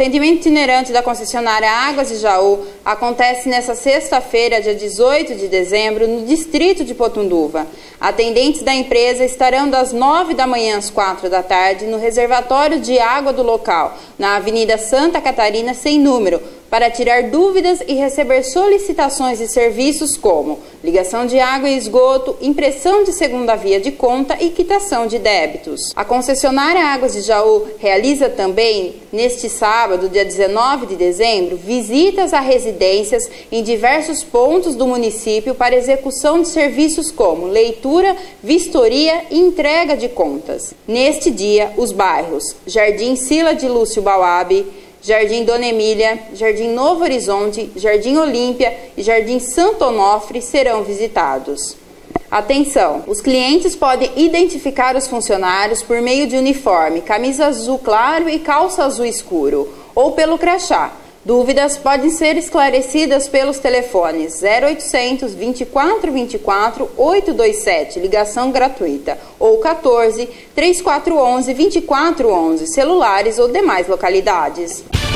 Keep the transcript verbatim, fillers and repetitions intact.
O atendimento itinerante da concessionária Águas de Jaú acontece nesta sexta-feira, dia dezoito de dezembro, no distrito de Potunduva. Atendentes da empresa estarão das nove da manhã às quatro da tarde no reservatório de água do local, na Avenida Santa Catarina, sem número, para tirar dúvidas e receber solicitações de serviços como ligação de água e esgoto, impressão de segunda via de conta e quitação de débitos. A concessionária Águas de Jaú realiza também, neste sábado, dia dezenove de dezembro, visitas a residências em diversos pontos do município para execução de serviços como leitura, vistoria e entrega de contas. Neste dia, os bairros Jardim Sila de Lúcio Bauabe, Jardim Dona Emília, Jardim Novo Horizonte, Jardim Olímpia e Jardim Santo Onofre serão visitados. Atenção! Os clientes podem identificar os funcionários por meio de uniforme, camisa azul claro e calça azul escuro, ou pelo crachá. Dúvidas podem ser esclarecidas pelos telefones zero oitocentos, vinte e quatro vinte e quatro, oitocentos e vinte e sete, ligação gratuita, ou quatorze, trinta e quatro onze, vinte e quatro onze, celulares ou demais localidades.